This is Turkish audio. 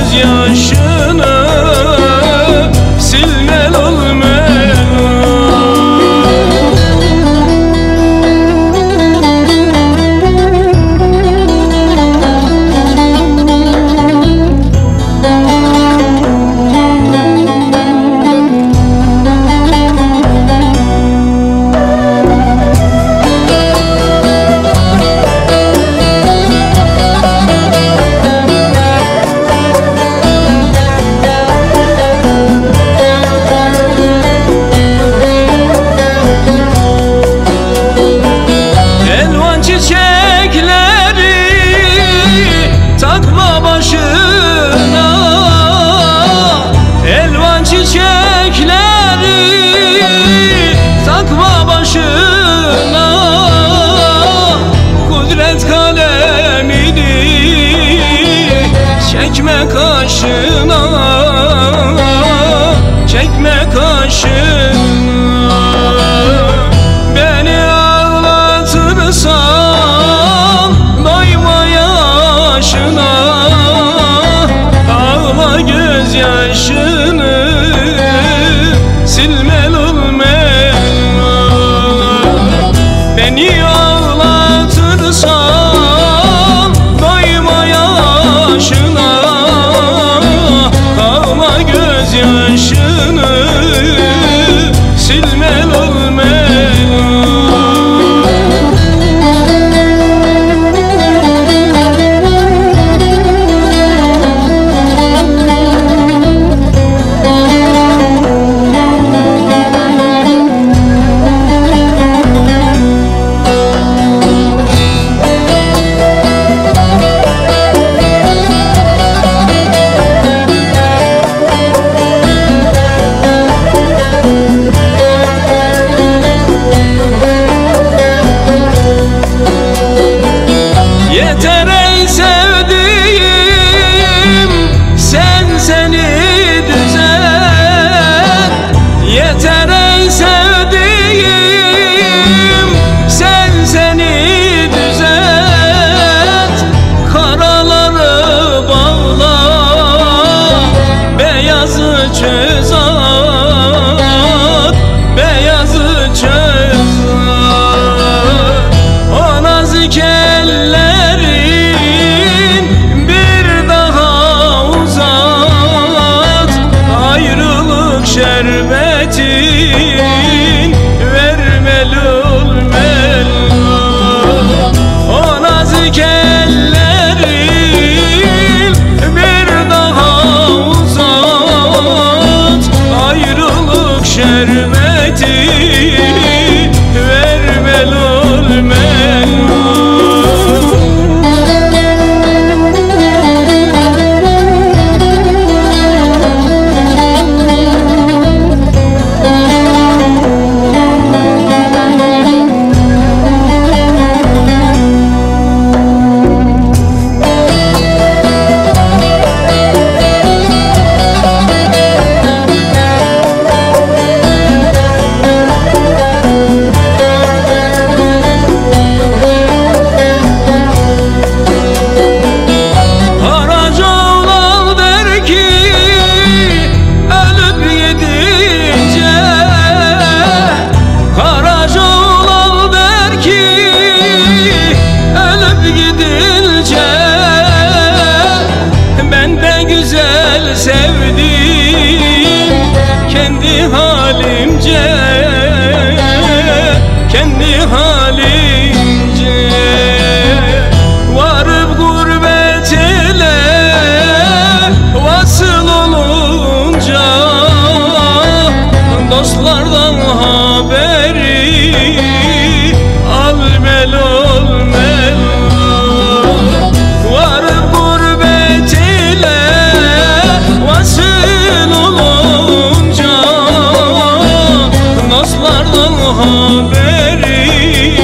gözyaşını silmel olmel. Çekme kaşına, çekme kaşına. Beni ağlatırsan doyma yaşına. Ağla gözyaşını silmel olmel. Beni ağlatırsan doyma yaşına. Gözyaşını silmel olmel. Yeter ey sevdiğim, sen seni düzelt. Yeter ey sevdiğim, sen seni düzelt. Karaları bağla, beyazı çöz at, beyazı çöz at. O nazik eller şerbetin vermel olmel. O nazik ellerin bir daha uzat. Ayrılık şerbetin vermel olmel. Sevdim kendi halimce, kendi halimce. Varıp gurbet ele vasıl olunca, dostlardan haberi almel olmel. Varıp gurbet ele vasıl olunca, dostlardan haberi